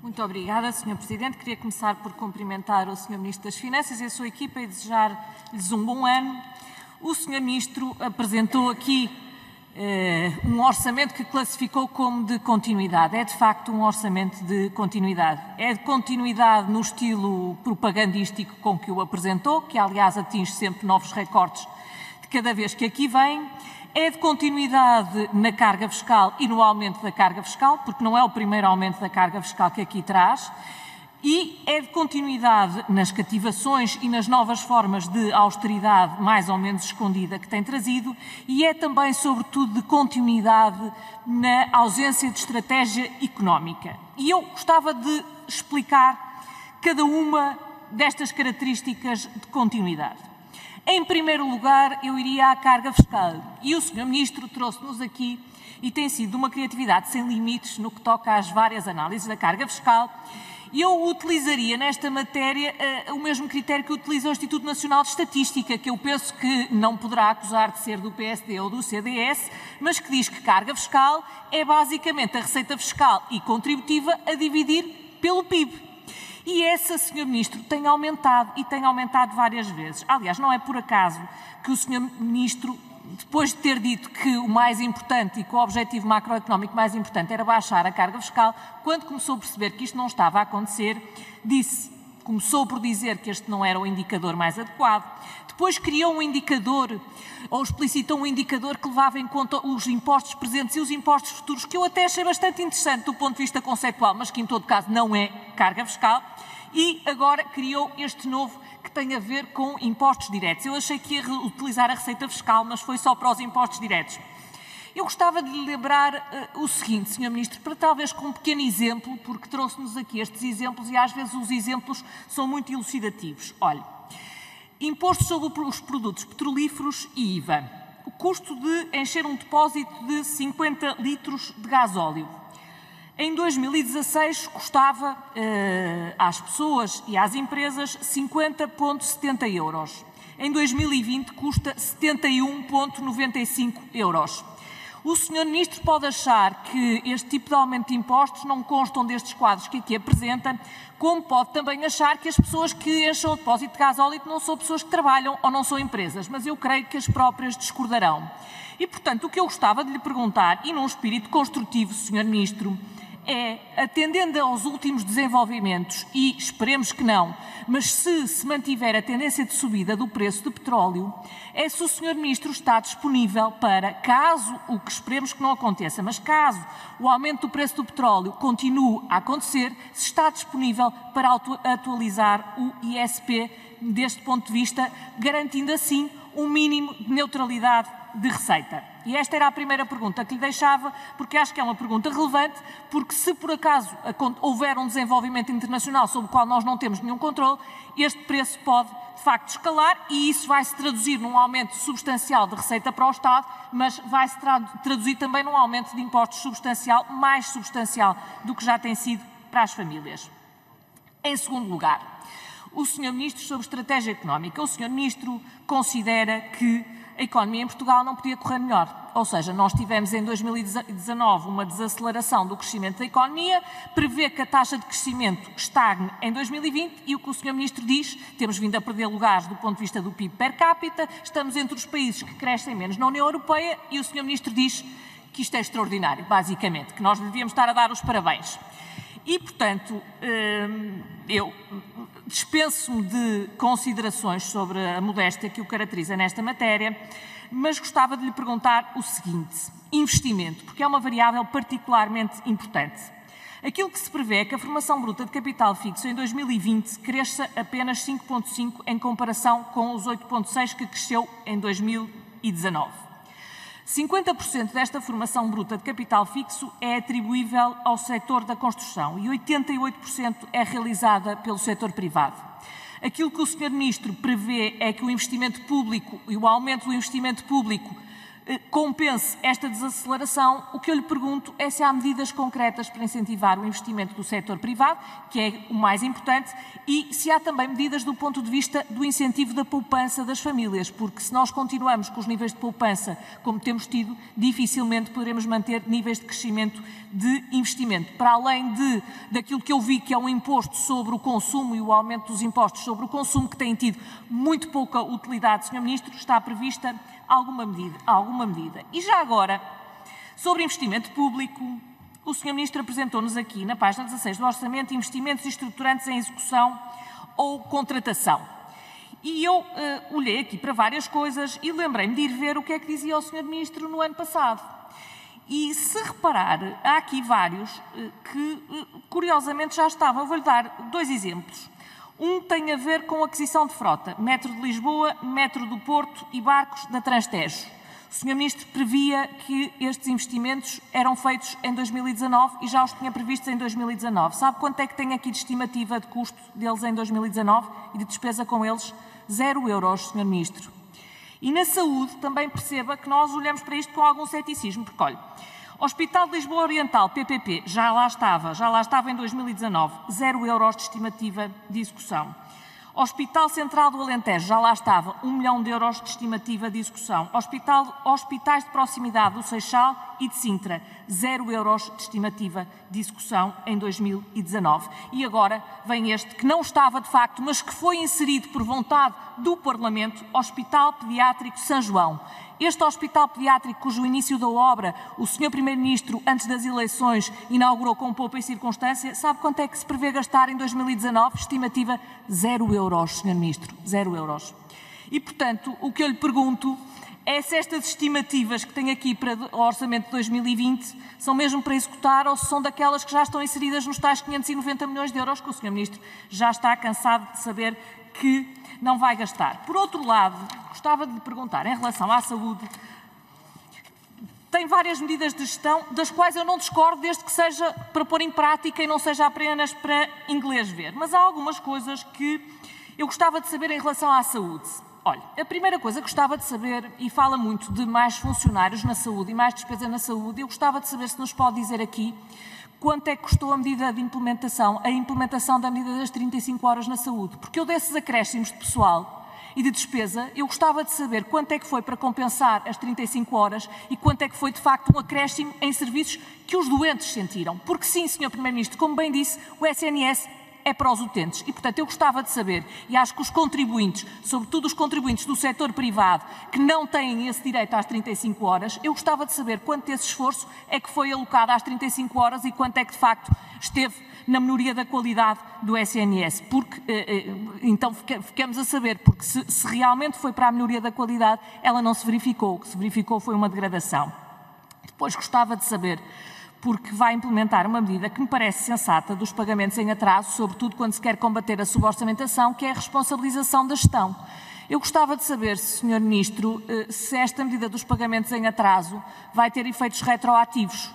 Muito obrigada, Sr. Presidente. Queria começar por cumprimentar o Sr. Ministro das Finanças e a sua equipa e desejar-lhes um bom ano. O Sr. Ministro apresentou aqui um orçamento que classificou como de continuidade. É, de facto, um orçamento de continuidade. É de continuidade no estilo propagandístico com que o apresentou, que, aliás, atinge sempre novos recordes de cada vez que aqui vem. É de continuidade na carga fiscal e no aumento da carga fiscal, porque não é o primeiro aumento da carga fiscal que aqui traz. E é de continuidade nas cativações e nas novas formas de austeridade mais ou menos escondida que tem trazido e é também, sobretudo, de continuidade na ausência de estratégia económica. E eu gostava de explicar cada uma destas características de continuidade. Em primeiro lugar, eu iria à carga fiscal. E o Sr. Ministro trouxe-nos aqui e tem sido uma criatividade sem limites no que toca às várias análises da carga fiscal. E eu utilizaria nesta matéria o mesmo critério que utiliza o Instituto Nacional de Estatística, que eu penso que não poderá acusar de ser do PSD ou do CDS, mas que diz que carga fiscal é basicamente a receita fiscal e contributiva a dividir pelo PIB. E essa, Sr. Ministro, tem aumentado e tem aumentado várias vezes. Aliás, não é por acaso que o Sr. Ministro, depois de ter dito que o mais importante e que o objetivo macroeconómico mais importante era baixar a carga fiscal, quando começou a perceber que isto não estava a acontecer, começou por dizer que este não era o indicador mais adequado, depois criou um indicador, ou explicitou um indicador que levava em conta os impostos presentes e os impostos futuros, que eu até achei bastante interessante do ponto de vista conceitual, mas que em todo caso não é carga fiscal, e agora criou este novo que tem a ver com impostos diretos. Eu achei que ia utilizar a receita fiscal, mas foi só para os impostos diretos. Eu gostava de lhe lembrar o seguinte, Sr. Ministro, para talvez com um pequeno exemplo, porque trouxe-nos aqui estes exemplos e às vezes os exemplos são muito elucidativos. Olha, imposto sobre os produtos petrolíferos e IVA. O custo de encher um depósito de 50 litros de gasóleo. Em 2016 custava às pessoas e às empresas 50,70 euros. Em 2020 custa 71,95 euros. O Sr. Ministro pode achar que este tipo de aumento de impostos não constam destes quadros que aqui apresenta, como pode também achar que as pessoas que enchem o depósito de gasóleo não são pessoas que trabalham ou não são empresas, mas eu creio que as próprias discordarão. E, portanto, o que eu gostava de lhe perguntar, e num espírito construtivo, Sr. Ministro, é, atendendo aos últimos desenvolvimentos, e esperemos que não, mas se mantiver a tendência de subida do preço do petróleo, é se o Sr. Ministro está disponível para, caso, o que esperemos que não aconteça, mas caso o aumento do preço do petróleo continue a acontecer, se está disponível para atualizar o ISP deste ponto de vista, garantindo assim um mínimo de neutralidade de receita. E esta era a primeira pergunta que lhe deixava, porque acho que é uma pergunta relevante, porque se por acaso houver um desenvolvimento internacional sobre o qual nós não temos nenhum controle, este preço pode de facto escalar e isso vai se traduzir num aumento substancial de receita para o Estado, mas vai se traduzir também num aumento de impostos substancial, mais substancial do que já tem sido para as famílias. Em segundo lugar, o Sr. Ministro sobre estratégia económica. O Sr. Ministro considera que a economia em Portugal não podia correr melhor. Ou seja, nós tivemos em 2019 uma desaceleração do crescimento da economia, prevê que a taxa de crescimento estagne em 2020 e o que o Sr. Ministro diz, temos vindo a perder lugares do ponto de vista do PIB per capita, estamos entre os países que crescem menos na União Europeia e o Sr. Ministro diz que isto é extraordinário, basicamente, que nós devíamos estar a dar os parabéns. E, portanto, eu dispenso-me de considerações sobre a modéstia que o caracteriza nesta matéria, mas gostava de lhe perguntar o seguinte: investimento, porque é uma variável particularmente importante. Aquilo que se prevê é que a formação bruta de capital fixo em 2020 cresça apenas 5,5% em comparação com os 8,6% que cresceu em 2019. 50% desta formação bruta de capital fixo é atribuível ao setor da construção e 88% é realizada pelo setor privado. Aquilo que o Sr. Ministro prevê é que o investimento público e o aumento do investimento público compense esta desaceleração, o que eu lhe pergunto é se há medidas concretas para incentivar o investimento do setor privado, que é o mais importante, e se há também medidas do ponto de vista do incentivo da poupança das famílias, porque se nós continuamos com os níveis de poupança como temos tido, dificilmente poderemos manter níveis de crescimento de investimento. Para além daquilo que eu vi que é um imposto sobre o consumo e o aumento dos impostos sobre o consumo, que tem tido muito pouca utilidade, Sr. Ministro, está prevista alguma medida. E já agora, sobre investimento público, o Sr. Ministro apresentou-nos aqui, na página 16 do Orçamento, investimentos estruturantes em execução ou contratação. E eu olhei aqui para várias coisas e lembrei-me de ir ver o que é que dizia o Sr. Ministro no ano passado. E, se reparar, há aqui vários que, curiosamente, já estavam. Eu vou-lhe dar 2 exemplos. Um tem a ver com a aquisição de frota, Metro de Lisboa, Metro do Porto e barcos da Transtejo. O Sr. Ministro previa que estes investimentos eram feitos em 2019 e já os tinha previstos em 2019. Sabe quanto é que tem aqui de estimativa de custo deles em 2019 e de despesa com eles? 0 euros, Sr. Ministro. E na saúde também perceba que nós olhamos para isto com algum ceticismo, porque, olha, Hospital de Lisboa Oriental, PPP, já lá estava em 2019, 0 euros de estimativa de execução. Hospital Central do Alentejo, já lá estava, 1 milhão de euros de estimativa de execução. Hospitais de proximidade do Seixal e de Sintra, 0 euros de estimativa de execução em 2019. E agora vem este, que não estava de facto, mas que foi inserido por vontade do Parlamento, Hospital Pediátrico São João. Este hospital pediátrico, cujo início da obra o Sr. Primeiro-Ministro, antes das eleições, inaugurou com pompa e circunstância, sabe quanto é que se prevê gastar em 2019? Estimativa 0 euros, Sr. Ministro, 0 euros. E, portanto, o que eu lhe pergunto é se estas estimativas que tem aqui para o Orçamento de 2020 são mesmo para executar ou se são daquelas que já estão inseridas nos tais 590 milhões de euros que o Sr. Ministro já está cansado de saber que não vai gastar. Por outro lado, gostava de lhe perguntar, em relação à saúde, tem várias medidas de gestão, das quais eu não discordo, desde que seja para pôr em prática e não seja apenas para inglês ver. Mas há algumas coisas que eu gostava de saber em relação à saúde. Olha, a primeira coisa que gostava de saber, e fala muito de mais funcionários na saúde e mais despesa na saúde, eu gostava de saber se nos pode dizer aqui quanto é que custou a medida de implementação, a implementação da medida das 35 horas na saúde. Porque eu desses acréscimos de pessoal e de despesa, eu gostava de saber quanto é que foi para compensar as 35 horas e quanto é que foi, de facto, um acréscimo em serviços que os doentes sentiram. Porque sim, Sr. Primeiro-Ministro, como bem disse, o SNS é para os utentes. E, portanto, eu gostava de saber, e acho que os contribuintes, sobretudo os contribuintes do setor privado, que não têm esse direito às 35 horas, eu gostava de saber quanto desse esforço é que foi alocado às 35 horas e quanto é que, de facto, esteve na melhoria da qualidade do SNS. Porque, então, ficamos a saber, porque se realmente foi para a melhoria da qualidade, ela não se verificou. O que se verificou foi uma degradação. Depois gostava de saber, porque vai implementar uma medida que me parece sensata dos pagamentos em atraso, sobretudo quando se quer combater a suborçamentação, que é a responsabilização da gestão. Eu gostava de saber, Sr. Ministro, se esta medida dos pagamentos em atraso vai ter efeitos retroativos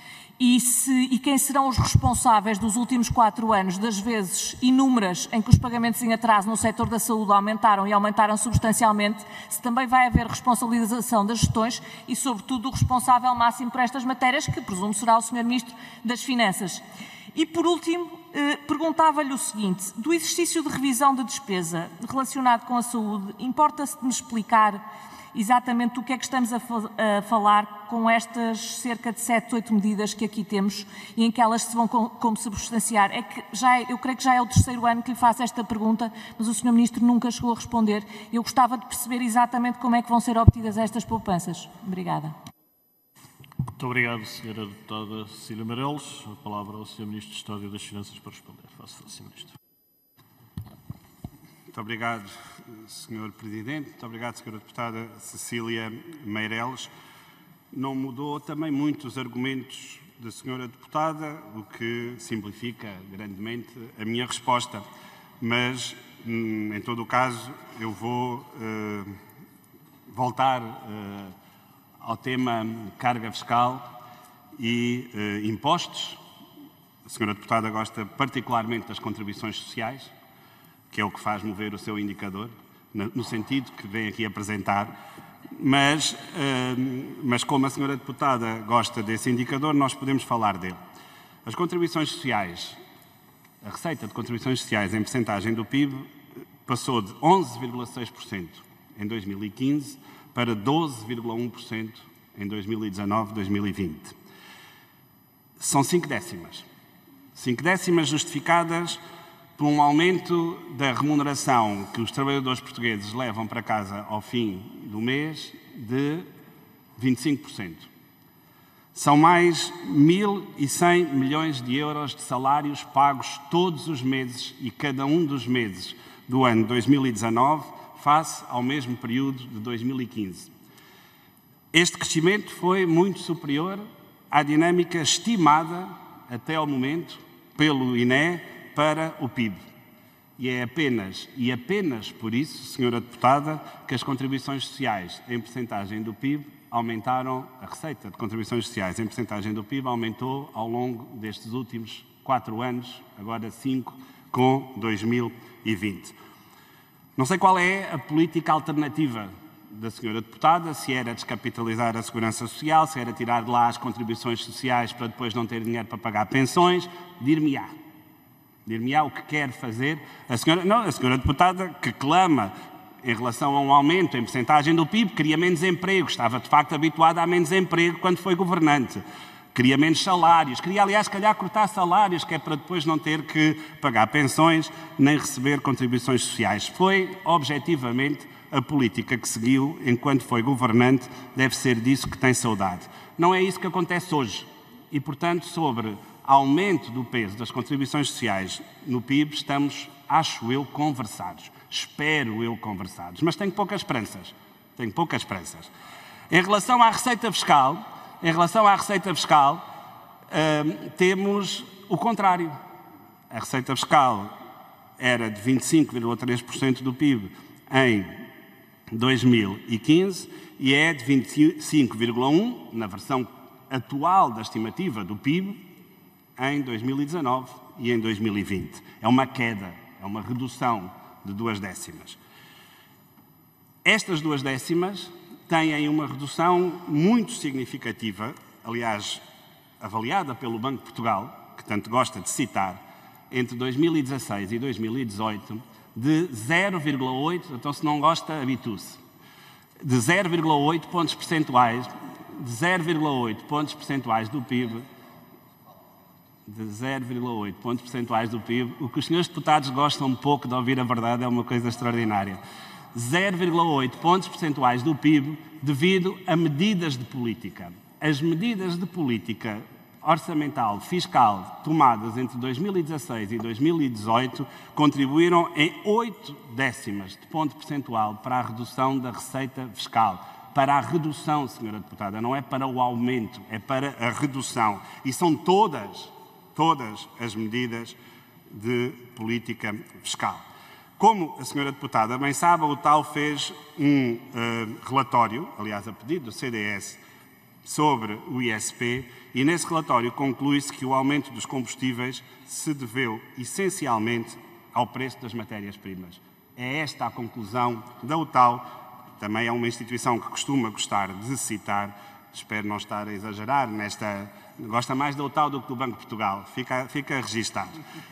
e quem serão os responsáveis dos últimos 4 anos, das vezes inúmeras em que os pagamentos em atraso no setor da saúde aumentaram e aumentaram substancialmente, se também vai haver responsabilização das gestões e, sobretudo, o responsável máximo por estas matérias, que presumo será o Sr. Ministro das Finanças. E, por último, perguntava-lhe o seguinte: do exercício de revisão de despesa relacionado com a saúde, importa-se de me explicar exatamente o que é que estamos a falar com estas cerca de 7, 8 medidas que aqui temos e em que elas se vão como substanciar. É que eu creio que já é o 3º ano que lhe faço esta pergunta, mas o Sr. Ministro nunca chegou a responder. Eu gostava de perceber exatamente como é que vão ser obtidas estas poupanças. Obrigada. Muito obrigado, Sra. Deputada Cecília Meireles. A palavra ao Sr. Ministro de Estado e das Finanças para responder. Faço, Sr. Ministro. Muito obrigado, Sr. Presidente. Muito obrigado, Sra. Deputada Cecília Meireles. Não mudou também muito os argumentos da Sra. Deputada, o que simplifica grandemente a minha resposta. Mas, em todo o caso, eu vou voltar ao tema carga fiscal e impostos. A Sra. Deputada gosta particularmente das contribuições sociais, que é o que faz mover o seu indicador, no sentido que vem aqui apresentar. mas como a senhora deputada gosta desse indicador, nós podemos falar dele. As contribuições sociais, a receita de contribuições sociais em percentagem do PIB passou de 11,6% em 2015 para 12,1% em 2019-2020. São 5 décimas. 5 décimas justificadas por um aumento da remuneração que os trabalhadores portugueses levam para casa ao fim do mês de 25%. São mais 1.100 milhões de euros de salários pagos todos os meses e cada um dos meses do ano 2019 face ao mesmo período de 2015. Este crescimento foi muito superior à dinâmica estimada até ao momento pelo INE para o PIB. E é apenas por isso, senhora deputada, que as contribuições sociais em percentagem do PIB aumentaram, a receita de contribuições sociais em percentagem do PIB aumentou ao longo destes últimos 4 anos, agora 5, com 2020. Não sei qual é a política alternativa da senhora deputada, se era descapitalizar a Segurança Social, se era tirar de lá as contribuições sociais para depois não ter dinheiro para pagar pensões, dir-me-á. Dir-me-á o que quer fazer a senhora deputada que clama em relação a um aumento em percentagem do PIB, queria menos emprego, estava de facto habituada a menos emprego quando foi governante. Queria menos salários, queria, aliás, se calhar, cortar salários, que é para depois não ter que pagar pensões nem receber contribuições sociais. Foi, objetivamente, a política que seguiu enquanto foi governante, deve ser disso que tem saudade. Não é isso que acontece hoje. E, portanto, sobre aumento do peso das contribuições sociais no PIB, estamos, acho eu, conversados. Espero eu conversados. Mas tenho poucas esperanças. Em relação à receita fiscal, temos o contrário. A receita fiscal era de 25,3% do PIB em 2015 e é de 25,1% na versão atual da estimativa do PIB em 2019 e em 2020. É uma queda, é uma redução de 2 décimas. Estas 2 décimas têm uma redução muito significativa, aliás, avaliada pelo Banco de Portugal, que tanto gosta de citar, entre 2016 e 2018, de 0,8, então se não gosta, habitue-se, de 0,8 pontos percentuais, do PIB, o que os senhores deputados gostam um pouco de ouvir a verdade é uma coisa extraordinária. 0,8 pontos percentuais do PIB devido a medidas de política. As medidas de política orçamental, fiscal, tomadas entre 2016 e 2018, contribuíram em 8 décimas de ponto percentual para a redução da receita fiscal. Para a redução, senhora deputada, não é para o aumento, é para a redução. E são todas as medidas de política fiscal. Como a senhora deputada bem sabe, a UTAU fez um relatório, aliás, a pedido do CDS, sobre o ISP, e nesse relatório conclui-se que o aumento dos combustíveis se deveu essencialmente ao preço das matérias-primas. É esta a conclusão da UTAU, também é uma instituição que costuma gostar de citar, espero não estar a exagerar nesta... Gosta mais da UTAU do que do Banco de Portugal, fica registado.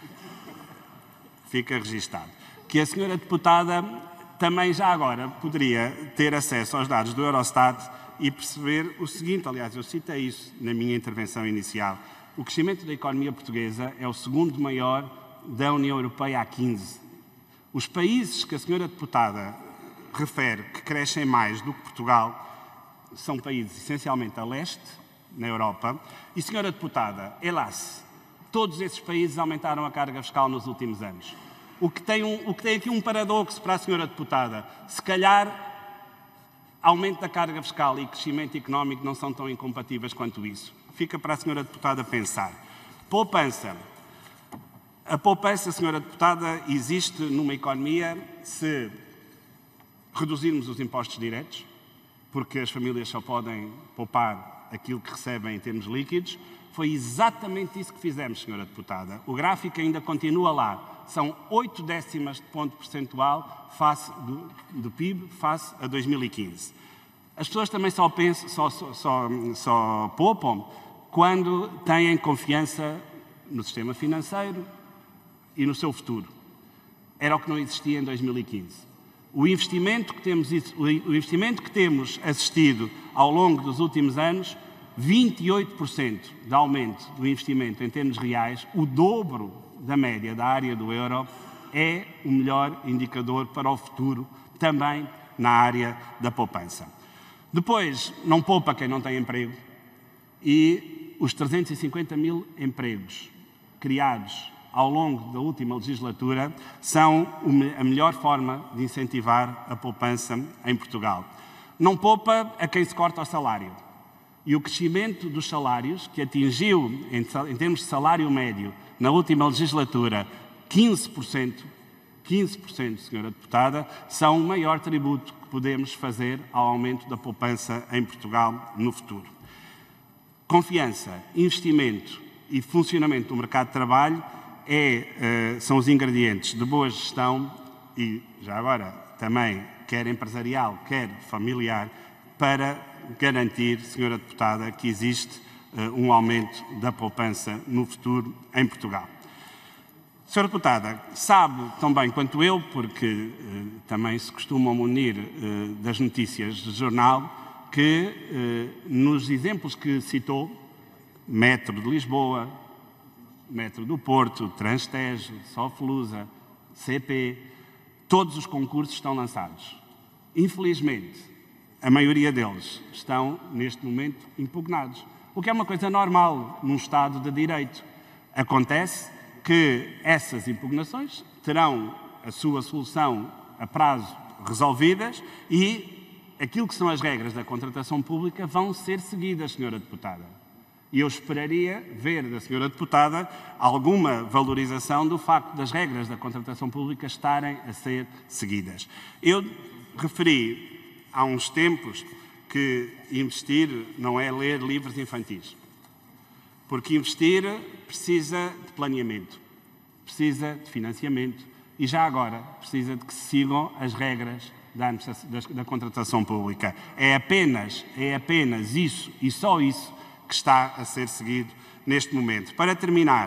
Que a senhora deputada também já agora poderia ter acesso aos dados do Eurostat e perceber o seguinte, aliás, eu citei isso na minha intervenção inicial. O crescimento da economia portuguesa é o segundo maior da União Europeia há 15. Os países que a senhora deputada refere que crescem mais do que Portugal são países essencialmente a leste, na Europa. E, senhora deputada, hélas, todos esses países aumentaram a carga fiscal nos últimos anos. O que tem aqui um paradoxo para a senhora deputada. Se calhar, aumento da carga fiscal e crescimento económico não são tão incompatíveis quanto isso. Fica para a senhora deputada pensar. Poupança. A poupança, senhora deputada, existe numa economia se reduzirmos os impostos diretos, porque as famílias só podem poupar aquilo que recebem em termos líquidos. Foi exatamente isso que fizemos, senhora deputada. O gráfico ainda continua lá. São 8 décimas de ponto percentual do PIB face a 2015. As pessoas também só poupam quando têm confiança no sistema financeiro e no seu futuro. Era o que não existia em 2015. O investimento que temos assistido ao longo dos últimos anos, 28% de aumento do investimento em termos reais, o dobro da média da área do euro, é o melhor indicador para o futuro, também na área da poupança. Depois, não poupa quem não tem emprego, e os 350 mil empregos criados ao longo da última legislatura são a melhor forma de incentivar a poupança em Portugal. Não poupa a quem se corta o salário. E o crescimento dos salários, que atingiu, em termos de salário médio, na última legislatura, 15%, senhora deputada, são o maior tributo que podemos fazer ao aumento da poupança em Portugal no futuro. Confiança, investimento e funcionamento do mercado de trabalho são os ingredientes de boa gestão e, já agora, também, quer empresarial, quer familiar, para garantir, senhora deputada, que existe um aumento da poupança no futuro em Portugal. Senhora deputada, sabe tão bem quanto eu, porque também se costumam unir das notícias de jornal, que nos exemplos que citou, Metro de Lisboa, Metro do Porto, Transtejo, Soflusa, CP, todos os concursos estão lançados. Infelizmente, a maioria deles estão, neste momento, impugnados. O que é uma coisa normal num Estado de Direito. Acontece que essas impugnações terão a sua solução a prazo resolvidas e aquilo que são as regras da contratação pública vão ser seguidas, senhora deputada. E eu esperaria ver da senhora deputada alguma valorização do facto das regras da contratação pública estarem a ser seguidas. Eu referi há uns tempos que investir não é ler livros infantis. Porque investir precisa de planeamento, precisa de financiamento e, já agora, precisa de que se sigam as regras da contratação pública. É apenas isso e só isso que está a ser seguido neste momento. Para terminar,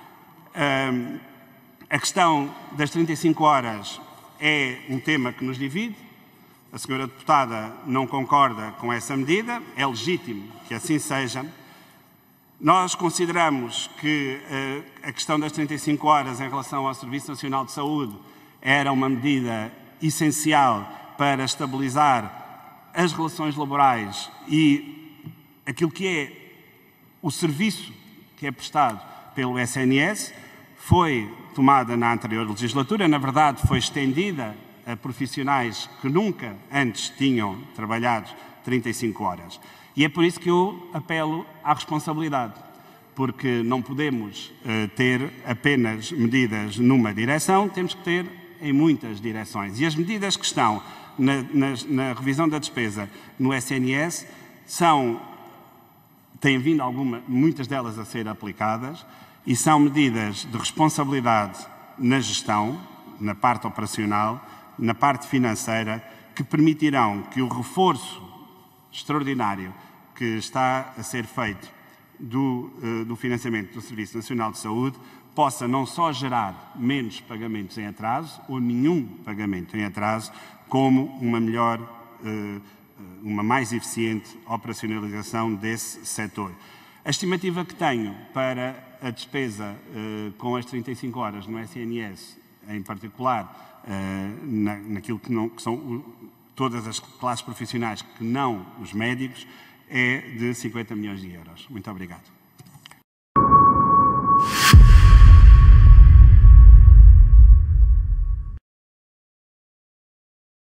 a questão das 35 horas é um tema que nos divide. A senhora deputada não concorda com essa medida, é legítimo que assim seja. Nós consideramos que a questão das 35 horas em relação ao Serviço Nacional de Saúde era uma medida essencial para estabilizar as relações laborais e aquilo que é o serviço que é prestado pelo SNS. Foi tomada na anterior legislatura, na verdade foi estendida a profissionais que nunca antes tinham trabalhado 35 horas. E é por isso que eu apelo à responsabilidade, porque não podemos ter apenas medidas numa direção, temos que ter em muitas direções. E as medidas que estão na revisão da despesa no SNS têm vindo muitas delas a ser aplicadas e são medidas de responsabilidade na gestão, na parte operacional, na parte financeira, que permitirão que o reforço extraordinário que está a ser feito do financiamento do Serviço Nacional de Saúde possa não só gerar menos pagamentos em atraso, ou nenhum pagamento em atraso, como uma mais eficiente operacionalização desse setor. A estimativa que tenho para a despesa com as 35 horas no SNS, em particular, naquilo que são todas as classes profissionais que não os médicos, é de 50 milhões de euros. Muito obrigado.